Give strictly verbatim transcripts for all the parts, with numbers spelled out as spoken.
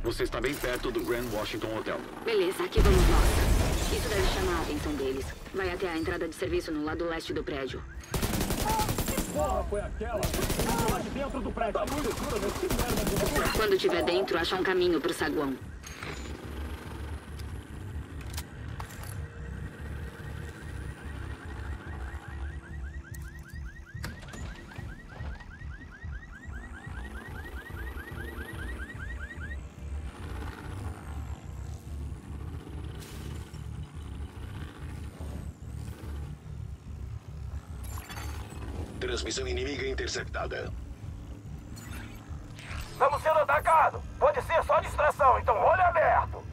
Você está bem perto do Grand Washington Hotel. Beleza, aqui vamos nós. Isso deve chamar a atenção deles. Vai até a entrada de serviço no lado leste do prédio. Porra, foi aquela? Eu tô lá de dentro do prédio. Tá muito escuro, mas que merda. Quando estiver dentro, acha um caminho pro saguão. Transmissão inimiga interceptada. Estamos sendo atacados. Pode ser só distração, então olho aberto.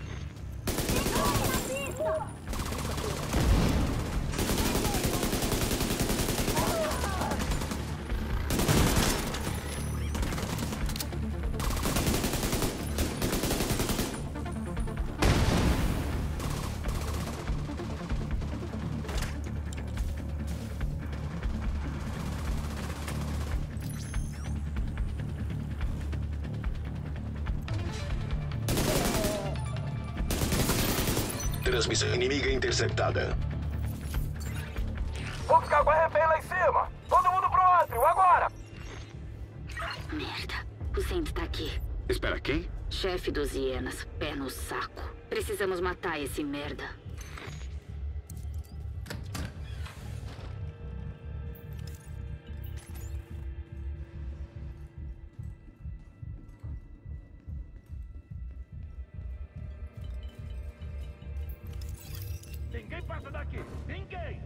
Transmissão inimiga interceptada. Vou ficar com a refém lá em cima. Todo mundo pro átrio, agora! Merda. O Saint tá aqui. Espera, quem? Chefe dos hienas. Pé no saco. Precisamos matar esse merda. Ninguém passa daqui! Ninguém!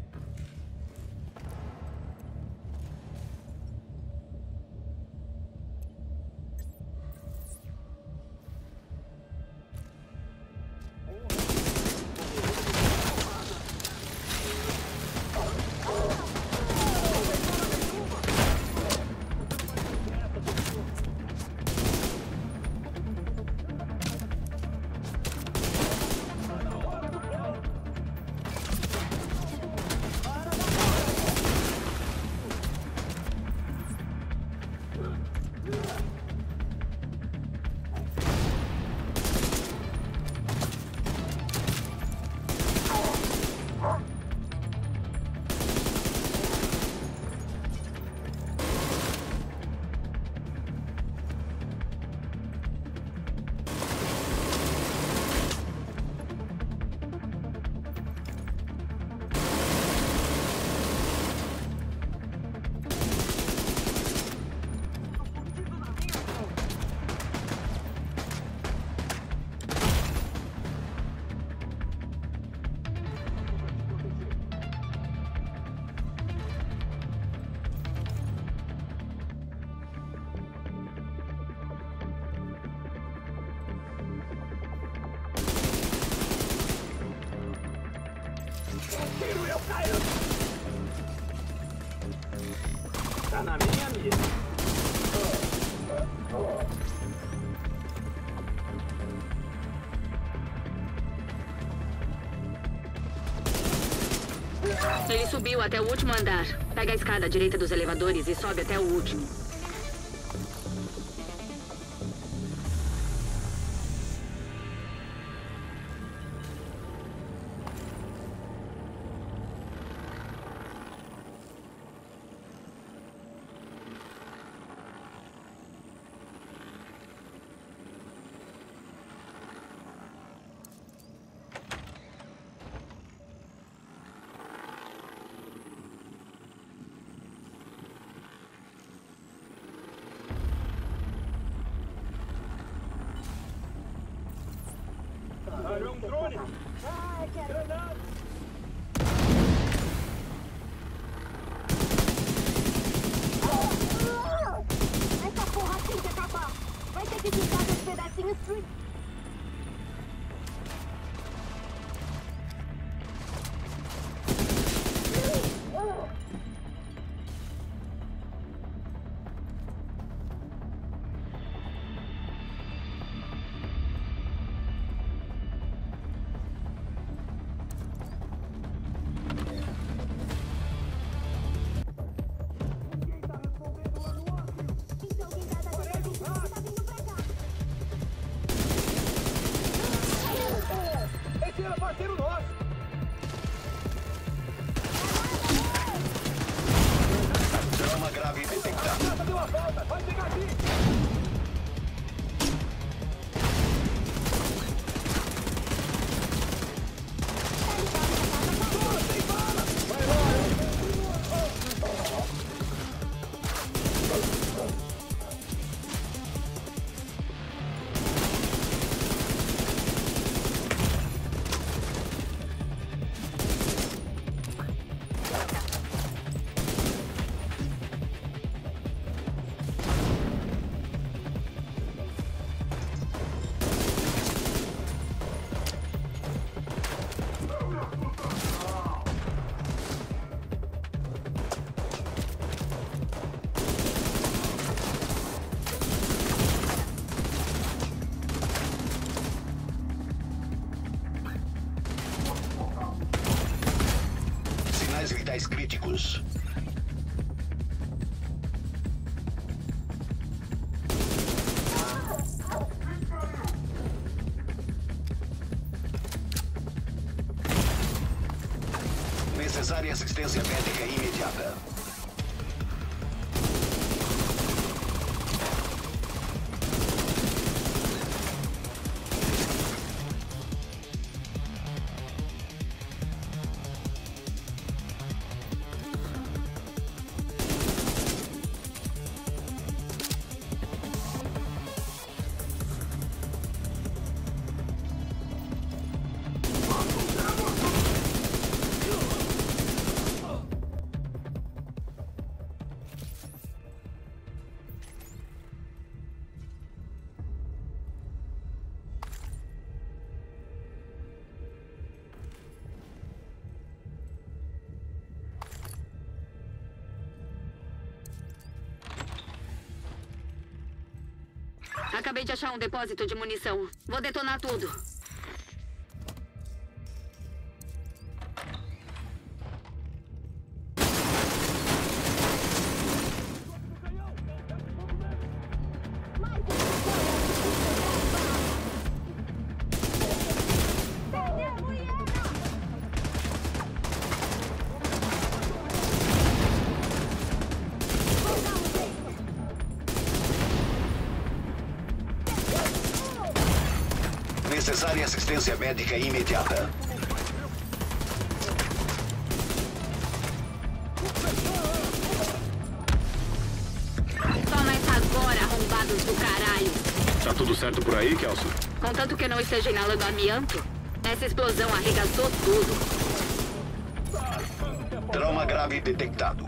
Tiro, eu caio! Tá na minha mira. Ele subiu até o último andar. Pega a escada à direita dos elevadores e sobe até o último. Caralho, é um drone! Ai, quero... Granada! Essa porra tem que acabar! Vai ter que ficar nos pedacinhos free! Necessária assistência médica imediata. Acabei de achar um depósito de munição. Vou detonar tudo. Necessária assistência médica imediata. Toma essa agora, arrombados do caralho. Tá tudo certo por aí, Kelso? Contanto que não esteja inalando amianto, essa explosão arregaçou tudo. Trauma grave detectado.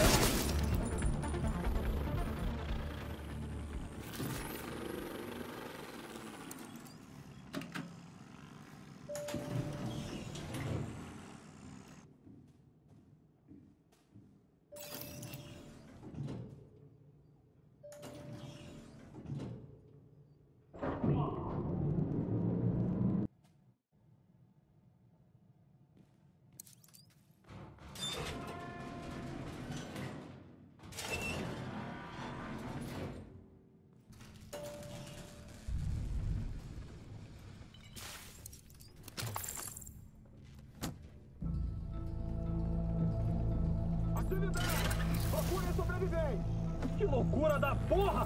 Procure sobreviventes! Que loucura da porra!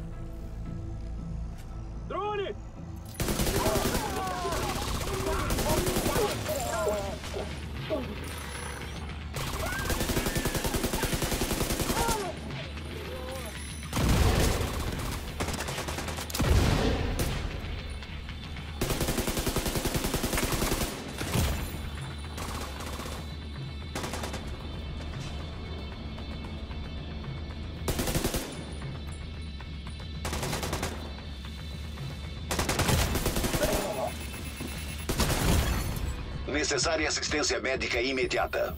Drone! Necessária assistência médica imediata.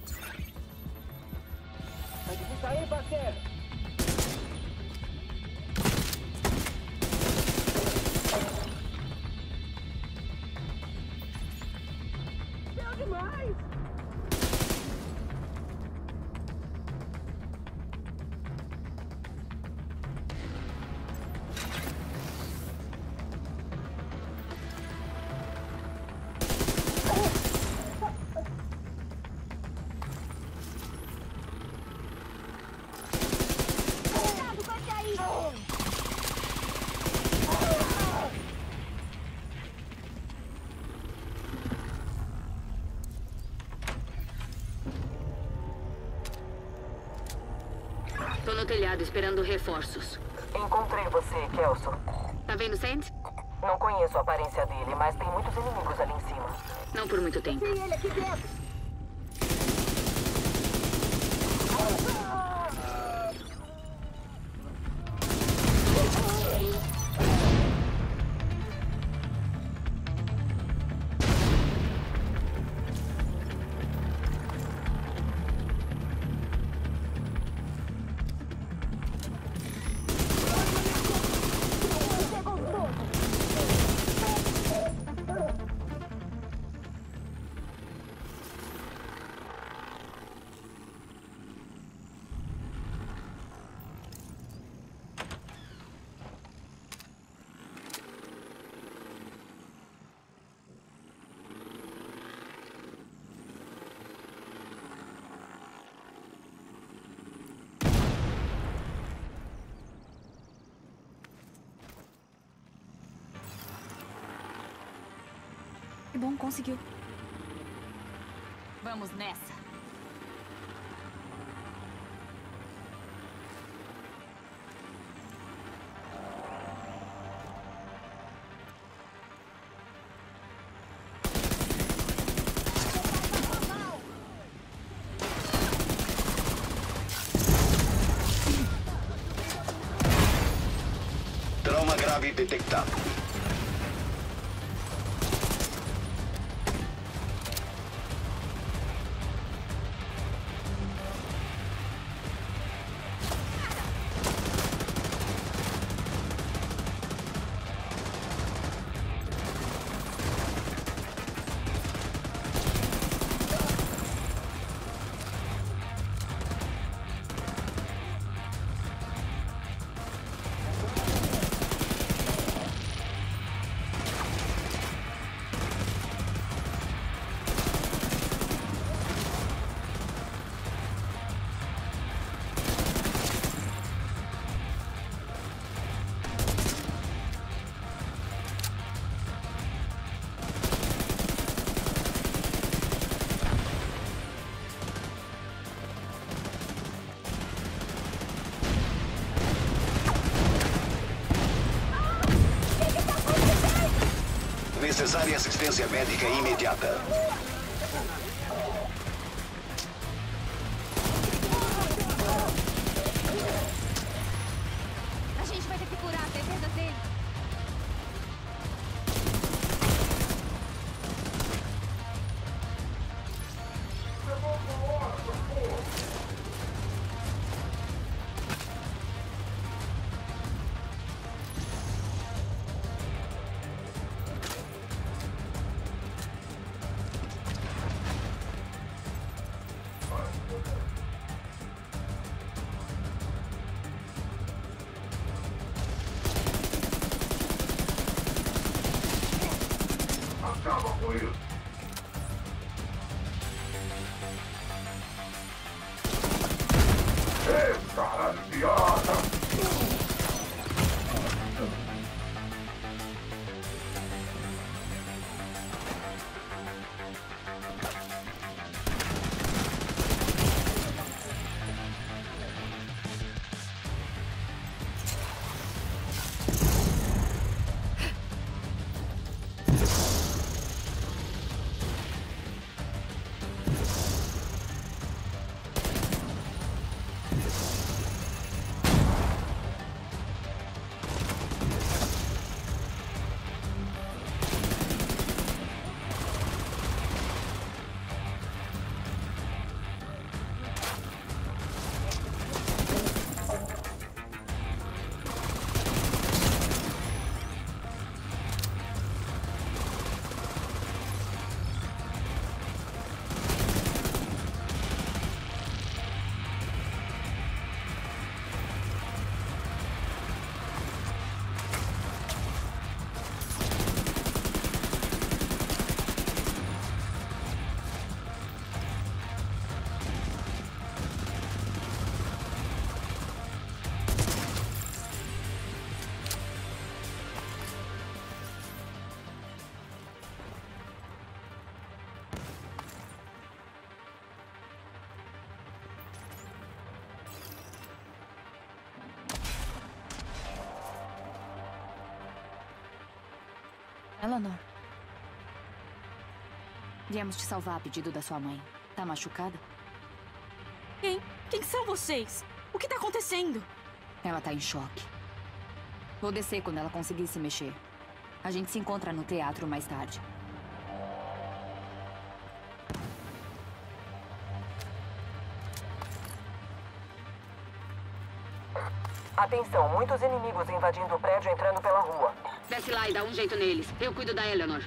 Fica aí, parceiro! Deu demais! Tô no telhado esperando reforços. Encontrei você, Kelso. Tá vendo, Sand? Não conheço a aparência dele, mas tem muitos inimigos ali em cima. Não por muito tempo. Tem ele aqui dentro. Que bom, conseguiu. Vamos nessa. Trauma grave detectado. Necessária assistência médica imediata. A gente vai ter que curar a defesa dele. Acaba com isso. Ei, caralho, piada! Eleanor. Viemos te salvar a pedido da sua mãe. Tá machucada? Quem? Quem são vocês? O que tá acontecendo? Ela tá em choque. Vou descer quando ela conseguir se mexer. A gente se encontra no teatro mais tarde. Atenção, muitos inimigos invadindo o prédio entrando pela rua. Desce lá e dá um jeito neles. Eu cuido da Eleanor.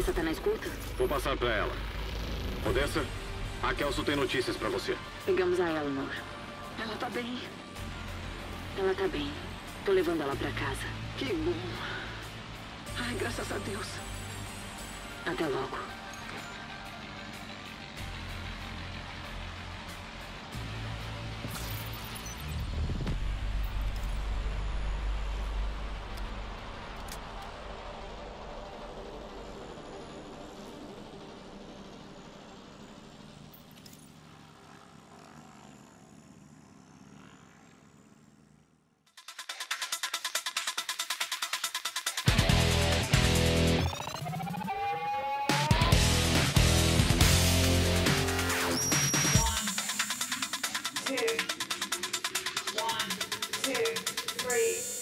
Odessa tá na escuta? Vou passar pra ela. Odessa, a Kelso tem notícias pra você. Pegamos a Eleanor. Ela tá bem. Ela tá bem. Tô levando ela pra casa. Que bom. Ai, graças a Deus. Até logo. Two, one, two, three.